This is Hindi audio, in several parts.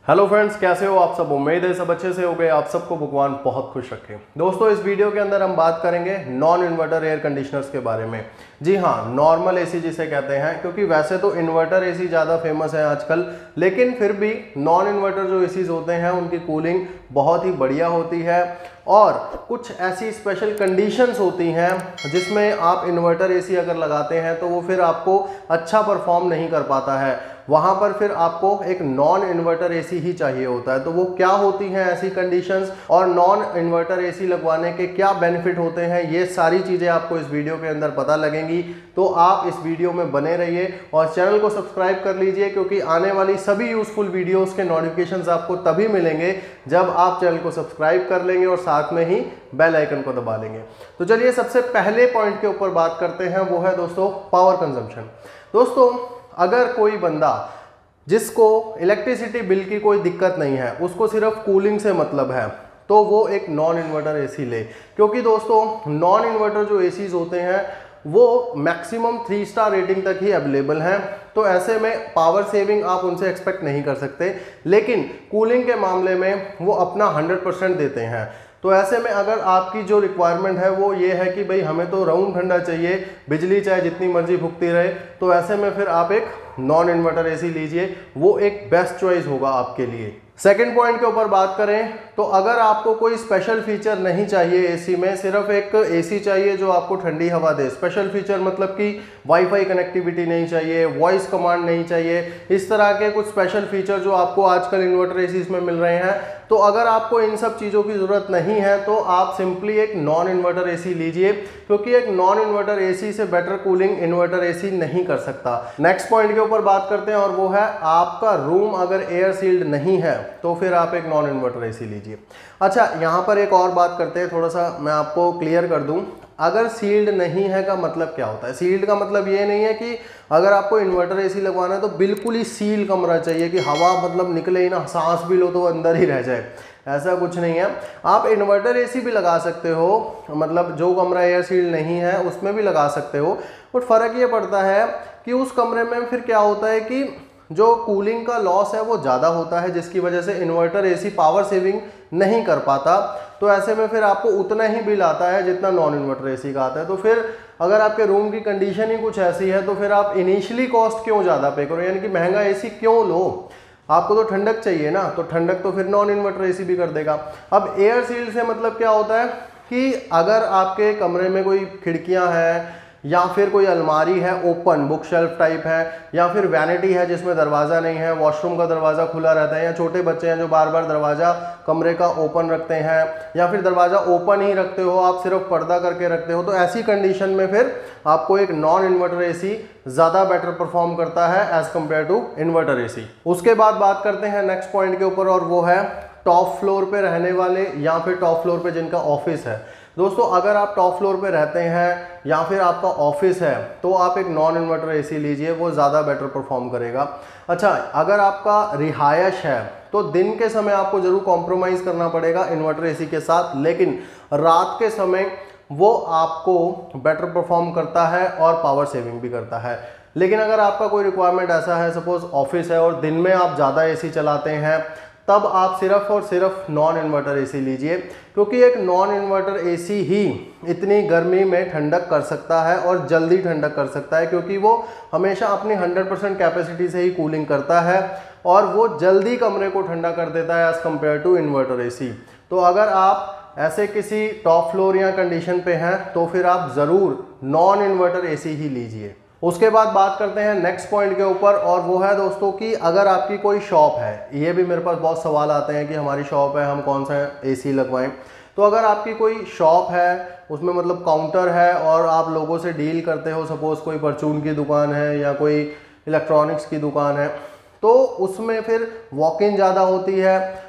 हेलो फ्रेंड्स, कैसे हो आप सब। उम्मीद है सब अच्छे से हो गए। आप सबको भगवान बहुत खुश रखे। दोस्तों, इस वीडियो के अंदर हम बात करेंगे नॉन इन्वर्टर एयर कंडीशनर्स के बारे में। जी हाँ, नॉर्मल एसी जिसे कहते हैं, क्योंकि वैसे तो इन्वर्टर एसी ज़्यादा फेमस है आजकल, लेकिन फिर भी नॉन इन्वर्टर जो एसीज होते हैं उनकी कूलिंग बहुत ही बढ़िया होती है और कुछ ऐसी स्पेशल कंडीशंस होती हैं जिसमें आप इन्वर्टर एसी अगर लगाते हैं तो वो फिर आपको अच्छा परफॉर्म नहीं कर पाता है। वहाँ पर फिर आपको एक नॉन इन्वर्टर एसी ही चाहिए होता है। तो वो क्या होती हैं ऐसी कंडीशंस और नॉन इन्वर्टर एसी लगवाने के क्या बेनिफिट होते हैं, ये सारी चीज़ें आपको इस वीडियो के अंदर पता लगेंगी। तो आप इस वीडियो में बने रहिए और चैनल को सब्सक्राइब कर लीजिए, क्योंकि आने वाली सभी यूजफुल वीडियोज़ के नोटिफिकेशंस आपको तभी मिलेंगे जब आप चैनल को सब्सक्राइब कर लेंगे और साथ में ही बेल आइकन को दबा लेंगे। तो चलिए सबसे पहले पॉइंट के ऊपर बात करते हैं, वो है दोस्तों पावर कंजम्पशन। दोस्तों, अगर कोई बंदा जिसको इलेक्ट्रिसिटी बिल की कोई दिक्कत नहीं है, उसको सिर्फ कूलिंग से मतलब है, तो वो एक नॉन इन्वर्टर एसी ले। क्योंकि दोस्तों, नॉन इन्वर्टर जो एसीज होते हैं वो मैक्सिमम 3 स्टार रेटिंग तक ही अवेलेबल हैं। तो ऐसे में पावर सेविंग आप उनसे एक्सपेक्ट नहीं कर सकते, लेकिन कूलिंग के मामले में वो अपना 100% देते हैं। तो ऐसे में अगर आपकी जो रिक्वायरमेंट है वो ये है कि भाई हमें तो रूम ठंडा चाहिए, बिजली चाहे जितनी मर्जी फूकती रहे, तो ऐसे में फिर आप एक नॉन इन्वर्टर एसी लीजिए, वो एक बेस्ट चॉइस होगा आपके लिए। सेकंड पॉइंट के ऊपर बात करें तो अगर आपको कोई स्पेशल फीचर नहीं चाहिए एसी में, सिर्फ एक एसी चाहिए जो आपको ठंडी हवा दे। स्पेशल फीचर मतलब कि वाईफाई कनेक्टिविटी नहीं चाहिए, वॉइस कमांड नहीं चाहिए, इस तरह के कुछ स्पेशल फीचर जो आपको आजकल इन्वर्टर एसीज में मिल रहे हैं। तो अगर आपको इन सब चीज़ों की ज़रूरत नहीं है तो आप सिंपली एक नॉन इन्वर्टर एसी लीजिए, क्योंकि एक नॉन इन्वर्टर एसी से बेटर कूलिंग इन्वर्टर एसी नहीं कर सकता। नेक्स्ट पॉइंट के ऊपर बात करते हैं और वो है आपका रूम अगर एयर सील्ड नहीं है तो फिर आप एक नॉन इन्वर्टर एसी लीजिए। अच्छा, यहाँ पर एक और बात करते हैं, थोड़ा सा मैं आपको क्लियर कर दूँ। अगर सील्ड नहीं है का मतलब क्या होता है? सील्ड का मतलब ये नहीं है कि अगर आपको इन्वर्टर एसी लगवाना है तो बिल्कुल ही सील कमरा चाहिए कि हवा मतलब निकले ही ना, सांस भी लो तो अंदर ही रह जाए, ऐसा कुछ नहीं है। आप इन्वर्टर एसी भी लगा सकते हो, मतलब जो कमरा एयर सील्ड नहीं है उसमें भी लगा सकते हो। बट फ़र्क ये पड़ता है कि उस कमरे में फिर क्या होता है कि जो कूलिंग का लॉस है वो ज़्यादा होता है, जिसकी वजह से इन्वर्टर एसी पावर सेविंग नहीं कर पाता। तो ऐसे में फिर आपको उतना ही बिल आता है जितना नॉन इन्वर्टर एसी का आता है। तो फिर अगर आपके रूम की कंडीशन ही कुछ ऐसी है तो फिर आप इनिशियली कॉस्ट क्यों ज़्यादा पे करो, यानी कि महंगा एसी क्यों लो? आपको तो ठंडक चाहिए ना, तो ठंडक तो फिर नॉन इन्वर्टर एसी भी कर देगा। अब एयर सील्ड से मतलब क्या होता है कि अगर आपके कमरे में कोई खिड़कियाँ हैं या फिर कोई अलमारी है ओपन, बुक शेल्फ टाइप है, या फिर वैनिटी है जिसमें दरवाज़ा नहीं है, वॉशरूम का दरवाज़ा खुला रहता है, या छोटे बच्चे हैं जो बार बार दरवाज़ा कमरे का ओपन रखते हैं, या फिर दरवाज़ा ओपन ही रखते हो, आप सिर्फ पर्दा करके रखते हो, तो ऐसी कंडीशन में फिर आपको एक नॉन इन्वर्टर एसी ज़्यादा बेटर परफॉर्म करता है as compare to inverter AC. उसके बाद बात करते हैं नेक्स्ट पॉइंट के ऊपर और वो है टॉप फ्लोर पे रहने वाले या फिर टॉप फ्लोर पे जिनका ऑफिस है। दोस्तों, अगर आप टॉप फ्लोर पे रहते हैं या फिर आपका ऑफिस है तो आप एक नॉन इन्वर्टर एसी लीजिए, वो ज़्यादा बेटर परफॉर्म करेगा। अच्छा, अगर आपका रिहायश है तो दिन के समय आपको ज़रूर कॉम्प्रोमाइज़ करना पड़ेगा इन्वर्टर एसी के साथ, लेकिन रात के समय वो आपको बेटर परफॉर्म करता है और पावर सेविंग भी करता है। लेकिन अगर आपका कोई रिक्वायरमेंट ऐसा है, सपोज ऑफिस है और दिन में आप ज़्यादा एसी चलाते हैं, तब आप सिर्फ और सिर्फ नॉन इन्वर्टर एसी लीजिए, क्योंकि एक नॉन इन्वर्टर एसी ही इतनी गर्मी में ठंडक कर सकता है और जल्दी ठंडक कर सकता है, क्योंकि वो हमेशा अपनी 100% कैपेसिटी से ही कूलिंग करता है और वो जल्दी कमरे को ठंडा कर देता है as compare to inverter AC. तो अगर आप ऐसे किसी टॉप फ्लोर या कंडीशन पे हैं तो फिर आप ज़रूर नॉन इन्वर्टर एसी ही लीजिए। उसके बाद बात करते हैं नेक्स्ट पॉइंट के ऊपर और वो है दोस्तों कि अगर आपकी कोई शॉप है, ये भी मेरे पास बहुत सवाल आते हैं कि हमारी शॉप है, हम कौन सा एसी लगवाएं। तो अगर आपकी कोई शॉप है, उसमें मतलब काउंटर है और आप लोगों से डील करते हो, सपोज़ कोई परचून की दुकान है या कोई इलेक्ट्रॉनिक्स की दुकान है, तो उसमें फिर वॉक इन ज़्यादा होती है,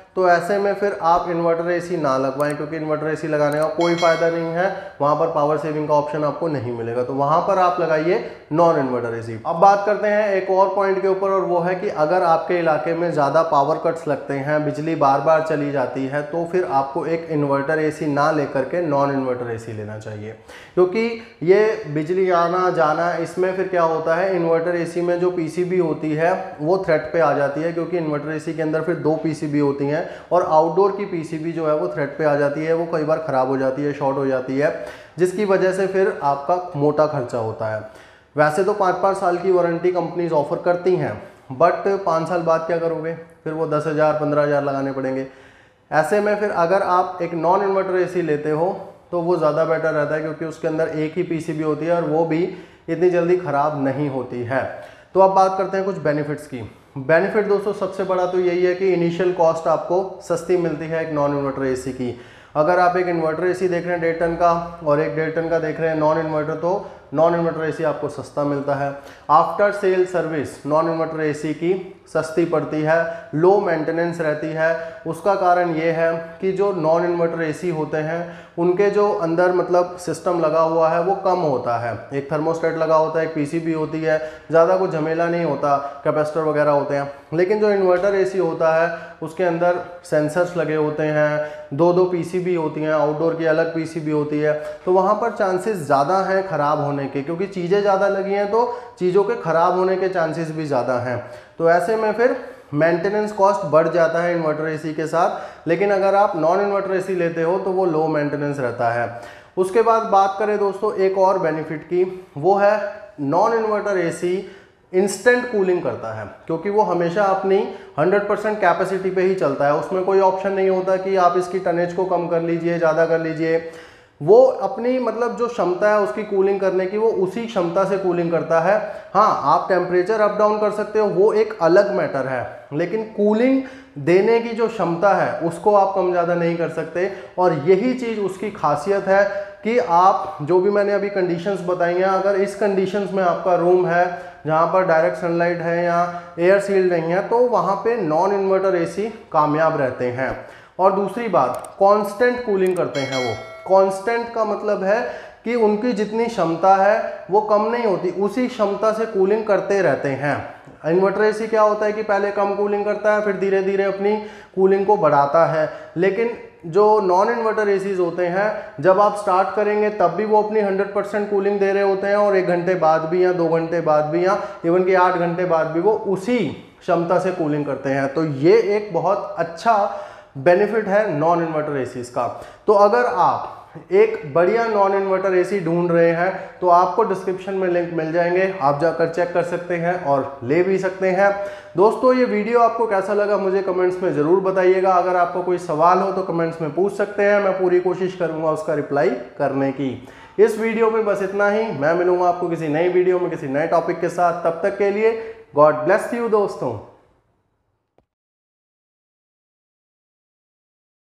तो ऐसे में फिर आप इन्वर्टर एसी ना लगवाएं, क्योंकि इन्वर्टर एसी लगाने का कोई फायदा नहीं है, वहां पर पावर सेविंग का ऑप्शन आपको नहीं मिलेगा। तो वहां पर आप लगाइए नॉन इन्वर्टर एसी। अब बात करते हैं एक और पॉइंट के ऊपर, और वो है कि अगर आपके इलाके में ज़्यादा पावर कट्स लगते हैं, बिजली बार बार चली जाती है, तो फिर आपको एक इन्वर्टर एसी ना लेकर के नॉन इन्वर्टर एसी लेना चाहिए। क्योंकि ये बिजली आना जाना, इसमें फिर क्या होता है, इन्वर्टर एसी में जो पीसीबी होती है वो थ्रेट पे आ जाती है, क्योंकि इन्वर्टर एसी के अंदर फिर 2 पीसीबी होती हैं, और आउटडोर की पीसीबी जो है वो थ्रेट पे आ जाती है, वो कई बार ख़राब हो जाती है, शॉर्ट हो जाती है, जिसकी वजह से फिर आपका मोटा खर्चा होता है। वैसे तो 5-5 साल की वारंटी कंपनीज ऑफर करती हैं, बट 5 साल बाद क्या करोगे, फिर वो 10,000 15,000 लगाने पड़ेंगे। ऐसे में फिर अगर आप एक नॉन इन्वर्टर एसी लेते हो तो वो ज़्यादा बेटर रहता है, क्योंकि उसके अंदर एक ही पीसीबी होती है और वो भी इतनी जल्दी ख़राब नहीं होती है। तो अब बात करते हैं कुछ बेनिफिट्स की। बेनिफिट दोस्तों सबसे बड़ा तो यही है कि इनिशियल कॉस्ट आपको सस्ती मिलती है एक नॉन इन्वर्टर एसी की। अगर आप एक इन्वर्टर एसी देख रहे हैं 1.5 टन का और एक 1.5 टन का देख रहे हैं नॉन इन्वर्टर, तो नॉन इन्वर्टर एसी आपको सस्ता मिलता है। After sale service non inverter AC की सस्ती पड़ती है, लो मेंटेनेंस रहती है। उसका कारण ये है कि जो नॉन इन्वर्टर एसी होते हैं उनके जो अंदर मतलब सिस्टम लगा हुआ है वो कम होता है। एक थर्मोस्टेट लगा होता है, एक पीसीबी होती है, ज़्यादा कुछ झमेला नहीं होता, कैपेसिटर वगैरह होते हैं। लेकिन जो इन्वर्टर एसी होता है उसके अंदर सेंसर्स लगे होते हैं, 2-2 पीसीबी होती हैं, आउटडोर की अलग पीसीबी होती है, तो वहाँ पर चांसेस ज़्यादा हैं ख़राब होने के, क्योंकि चीज़ें ज़्यादा लगी हैं तो चीज़ों के ख़राब होने के चांसेस भी ज़्यादा हैं। तो ऐसे में फिर मेंटेनेंस कॉस्ट बढ़ जाता है इन्वर्टर एसी के साथ। लेकिन अगर आप नॉन इन्वर्टर एसी लेते हो तो वो लो मेंटेनेंस रहता है। उसके बाद बात करें दोस्तों एक और बेनिफिट की, वो है non inverter AC instant cooling करता है, क्योंकि वो हमेशा अपनी 100% कैपेसिटी पे ही चलता है। उसमें कोई ऑप्शन नहीं होता कि आप इसकी टनेज को कम कर लीजिए, ज़्यादा कर लीजिए। वो अपनी मतलब जो क्षमता है उसकी कूलिंग करने की, वो उसी क्षमता से कूलिंग करता है। हाँ, आप टेम्परेचर अप डाउन कर सकते हो, वो एक अलग मैटर है, लेकिन कूलिंग देने की जो क्षमता है उसको आप कम ज़्यादा नहीं कर सकते। और यही चीज़ उसकी खासियत है कि आप जो भी मैंने अभी कंडीशंस बताई हैं, अगर इस कंडीशंस में आपका रूम है जहाँ पर डायरेक्ट सनलाइट है या एयर सील्ड नहीं है, तो वहाँ पे नॉन इन्वर्टर एसी कामयाब रहते हैं। और दूसरी बात, कांस्टेंट कूलिंग करते हैं वो। कांस्टेंट का मतलब है कि उनकी जितनी क्षमता है वो कम नहीं होती, उसी क्षमता से कूलिंग करते रहते हैं। इन्वर्टर एसी क्या होता है कि पहले कम कूलिंग करता है, फिर धीरे धीरे अपनी कूलिंग को बढ़ाता है। लेकिन जो नॉन इन्वर्टर एसीज होते हैं, जब आप स्टार्ट करेंगे तब भी वो अपनी 100% कूलिंग दे रहे होते हैं, और 1 घंटे बाद भी या 2 घंटे बाद भी या इवन कि 8 घंटे बाद भी वो उसी क्षमता से कूलिंग करते हैं। तो ये एक बहुत अच्छा बेनिफिट है नॉन इन्वर्टर एसीज का। तो अगर आप एक बढ़िया नॉन इन्वर्टर एसी ढूंढ रहे हैं तो आपको डिस्क्रिप्शन में लिंक मिल जाएंगे, आप जाकर चेक कर सकते हैं और ले भी सकते हैं। दोस्तों ये वीडियो आपको कैसा लगा मुझे कमेंट्स में ज़रूर बताइएगा। अगर आपको कोई सवाल हो तो कमेंट्स में पूछ सकते हैं, मैं पूरी कोशिश करूँगा उसका रिप्लाई करने की। इस वीडियो में बस इतना ही। मैं मिलूंगा आपको किसी नई वीडियो में किसी नए टॉपिक के साथ। तब तक के लिए गॉड ब्लेस यू दोस्तों।